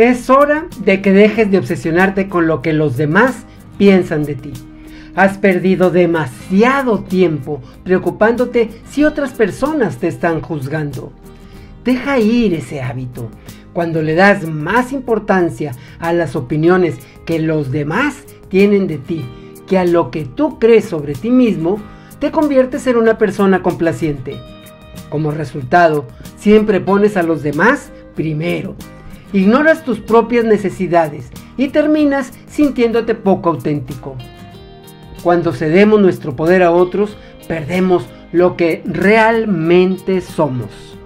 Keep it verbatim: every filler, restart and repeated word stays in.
Es hora de que dejes de obsesionarte con lo que los demás piensan de ti. Has perdido demasiado tiempo preocupándote si otras personas te están juzgando. Deja ir ese hábito. Cuando le das más importancia a las opiniones que los demás tienen de ti que a lo que tú crees sobre ti mismo, te conviertes en una persona complaciente. Como resultado, siempre pones a los demás primero. Ignoras tus propias necesidades y terminas sintiéndote poco auténtico. Cuando cedemos nuestro poder a otros, perdemos lo que realmente somos.